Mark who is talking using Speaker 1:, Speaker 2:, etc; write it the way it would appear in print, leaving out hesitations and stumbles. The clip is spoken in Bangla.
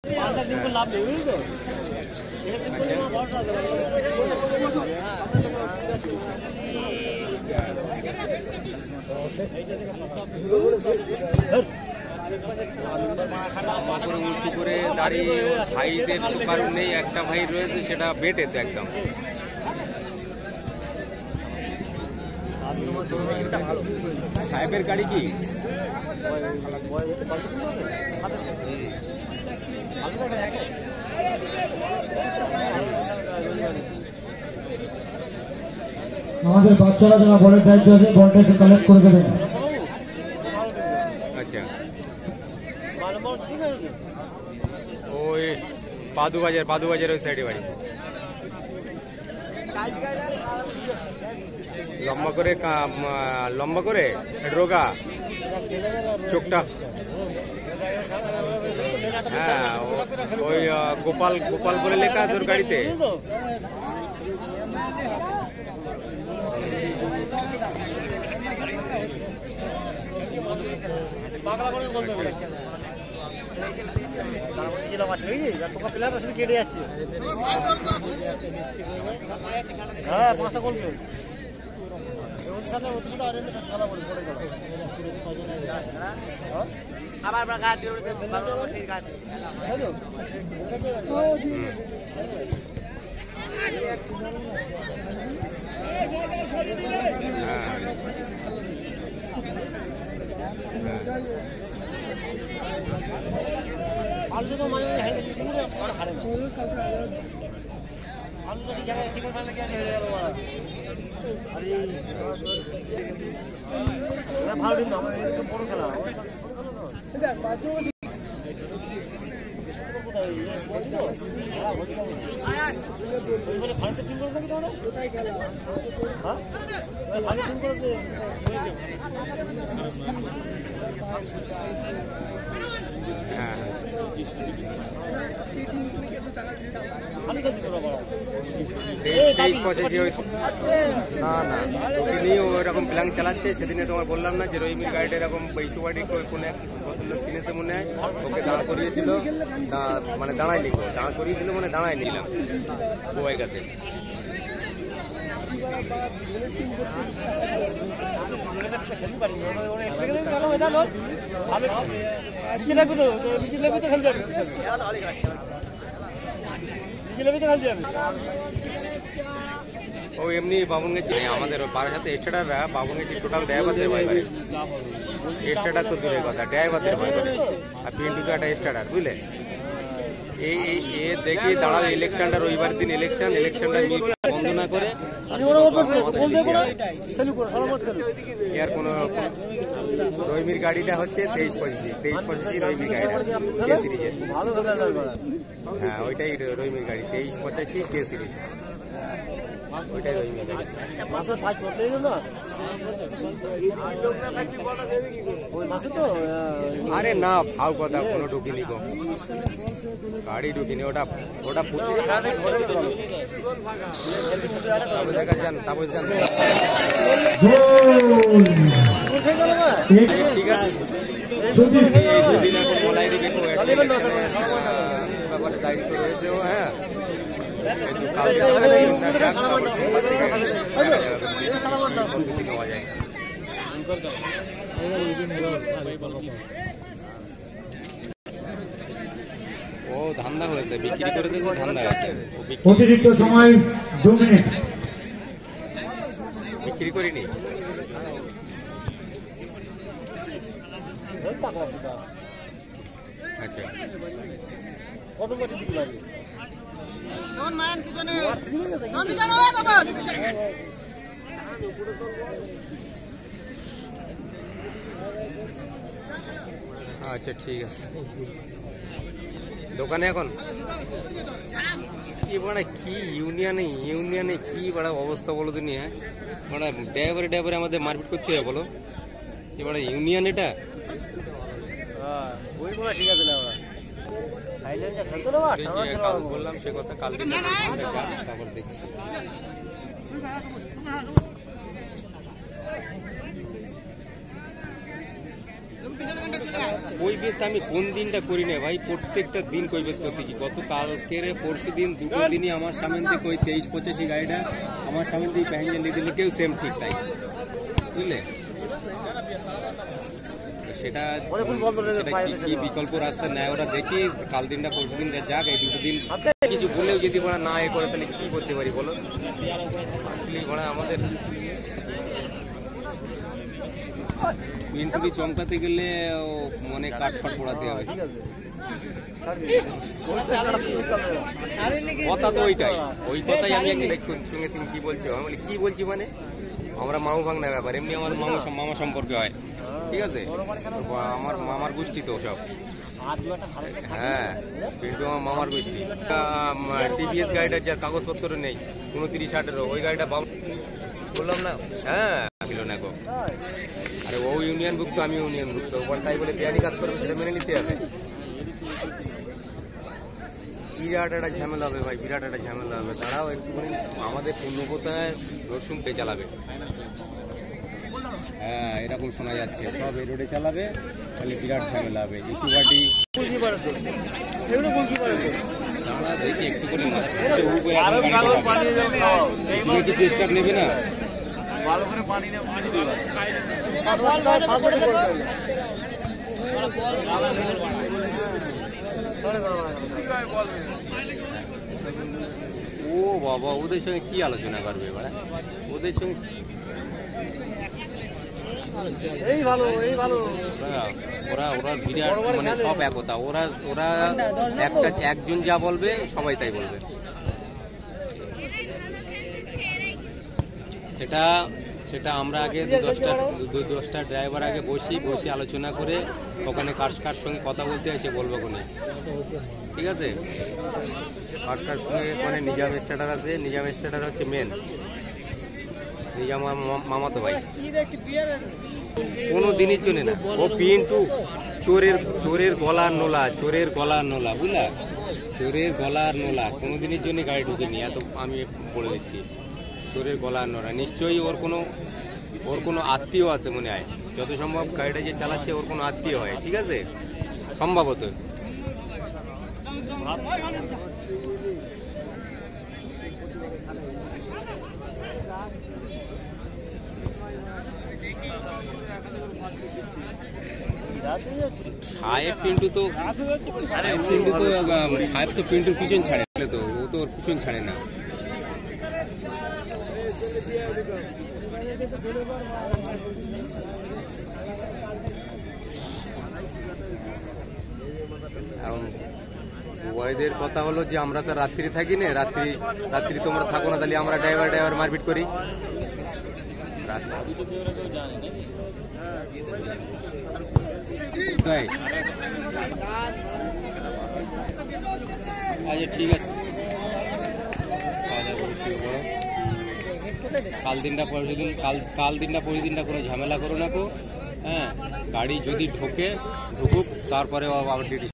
Speaker 1: উঁচু করে দাঁড়িয়ে ভাইদের কারণ নেই, একটা ভাই রয়েছে সেটা বেটেতে একদম। সাহেবের গাড়ি কি
Speaker 2: আমাদের বাচ্চারা যারা বলের দায়িত্ব আছে বলটা একটু কালেক্ট করে দেবেন।
Speaker 1: আচ্ছা, ওই বাদুবাজার ওই সাইডে বাড়ি। লম্বা করে রোগা চোখটা, হ্যাঁ ওই গোপাল বলে লেখা আছে ওর গাড়িতে।
Speaker 3: কেটে যাচ্ছে, হ্যাঁ পাঁচটা গোল ওদের সাথে খেলা করে আলু তো মাঝে মাঝে হারে না, আলু তো ঠিক জায়গায় সেকেন্ড ফাইনালে গিয়ে হেরে গেল। ভালো টিম না, আমার এরকম বড় খেলা ভারতের টিম করেছে কি তোমরা? হ্যাঁ ভারতের টিম করেছে।
Speaker 1: ওইরকম প্ল্যান চালাচ্ছে। সেদিনে তোমার বললাম না যে রহিমির গাড়িটা এরকম বৈশুবাড়ি কোনো এক লোক কিনেছে মনে হয়, ওকে দাঁড় করিয়েছিল, মানে দাঁড়ায়নি, দাঁড় করিয়েছিল মানে দাঁড়ায় নিলাম গোয়ার কাছে। ও এমনি বাবুনগেছি আমাদের পাড়ার সাথে স্টার্টাররা বাবুনগেছি টোটাল ড্রাইভারদের ভয় করে। স্টার্টার তো দূরের কথা, ড্রাইভারদের ভয় করে। আর পিন্টু তো একটা স্টার্টার, বুঝলে। এই দেখি দাঁড়াও, ইলেকশনটা রবিবার দিন ইলেকশনটা বন্ধ না করে আর কোনো রহিমির গাড়িটা হচ্ছে 23-25 রহিমির গাড়িটা কে সিরিজের। হ্যাঁ ওইটাই রহিমির গাড়ি 23-85 কে সিরিজ, ওইটাই রহিমির গাড়ি। আরে না ফাও কথা, কোনো ঢুকিনি গো, গাড়ি ঢুকিনি, ওটা দেখা যান তারপর যান। ঠিক আছে দুদিন এখন বলাই দিবে ব্যাপারে দায়িত্ব রয়েছে ও। হ্যাঁ নেওয়া যায়। ও ধান্দা হয়েছে, বিক্রি করে দিয়েছে, ধান্দা আছে।
Speaker 2: অতিরিক্ত সময় 2 মিনিট
Speaker 1: বিক্রি করিনি। আচ্ছা
Speaker 3: কত বছর দিকে লাগে
Speaker 1: আচ্ছা ঠিক আছে। দোকানে এখন কি বড় কি ইউনিয়নে কি বড় অবস্থা বলো তো নিয়ে, বড় ড্রাইভারে আমাদের মারপিট করতে হবে বলো। কি বড় ইউনিয়ন এটা।
Speaker 3: ঠিক আছে
Speaker 1: কাল বললাম সে কথা, কাল তারপর দেখছি। কৈবেত আমি কোন দিনটা করি না ভাই, প্রত্যেকটা দিন কৈবেত করতেছি। গত কালকের পরশু দিন দুটো দিনই আমার সামনে থেকে ওই 23-85 গাড়িটা আমার সামনে দিয়ে প্যাসেঞ্জার নিয়ে দিল, কেউ সেম ঠিক তাই, বুঝলে? সেটা কি বিকল্প রাস্তা নেয় ওরা, দেখি কাল দিনটা পরশু দিনটা যাক, এই দুটো দিন কিছু বলেও যদি ওরা না এ করে তাহলে কি করতে পারি বলো? ওরা আমাদের পিনটুলি চমকাতে গেলে মনে কাঠফাট পড়াতে হবে। কথা তো ওইটাই, ওই কথাই আমি একদিন তুমি কি বলছো, আমি বলি কি বলছি মানে আমরা মামু ভাঙনা ব্যাপার, এমনি আমাদের মামা সম্পর্কে হয়, ঠিক আছে? আমার মামার গোষ্ঠী তো সব, হ্যাঁ পিন্টু আমার মামার গোষ্ঠী। টিভিএস গাড়িটার যার কাগজপত্র নেই 29-18 ওই গাড়িটা বললাম না, হ্যাঁ ছিল না গো। আরে ও ইউনিয়ন ভুক্ত, আমি ইউনিয়ন ভুক্ত, তাই বলে বিয়ানি কাজ করবে সেটা মেনে নিতে হবে। বিরাট একটা ঝামেলা হবে ভাই, বিরাট একটা ঝামেলা হবে। তারাও একটুখানি আমাদের পূর্ণপতায় রসুন পে চালাবে, হ্যাঁ এরকম শোনা যাচ্ছে, সব এই রোডে চালাবে, তাহলে বিরাট ঝামেলা হবে। ইস্যু পার্টি আমরা দেখি একটু করে কিছু স্টাফ নেবে না, ভালো করে পানি ও বাবা, ওদের সঙ্গে কি আলোচনা করবে এবার? ওদের সঙ্গে
Speaker 3: এই ভালো এই ভালো,
Speaker 1: ওরা বিরাট মানে সব একতা, ওরা একজন যা বলবে সবাই তাই বলবে। সেটা আমরা আগে 10টা ড্রাইভার আগে বসি আলোচনা করে ওখানে কার সঙ্গে কথা বলতে হয় সে বলবো কোনে, ঠিক আছে? কার সঙ্গে ওখানে নিজাম স্টার্টার আছে, নিজাম স্টার্টার হচ্ছে মেন, নিজাম মামাতো ভাই, কোনো দিনই চলে না। ও পিন্টু চোরের গলার নোলা বুঝলা, চোরের গলার নোলা, কোনোদিনের জন্য গাড়ি ঢুকেনি, এত আমি বলে দিচ্ছি। চোরের গলার নোলা, নিশ্চয়ই ওর কোনো আত্মীয় আছে মনে হয়, যত সম্ভব গাড়িটা যে চালাচ্ছে ওর কোনো আত্মীয় হয়, ঠিক আছে? সম্ভবত সাহেব পিন্টু তো পিন্টুর পিছন ছাড়ে তো, ও তো ওর পিছন ছাড়ে না। ওদের কথা হলো যে আমরা তো রাত্রি থাকি না, রাত্রি তোমরা থাকো না, তাহলে আমরা ড্রাইভার মারপিট করি। আচ্ছা ঠিক আছে, কাল দিনটা পরের দিনটা কোনো ঝামেলা করো না কো, হ্যাঁ? গাড়ি যদি ঢুকুক তারপরে আবার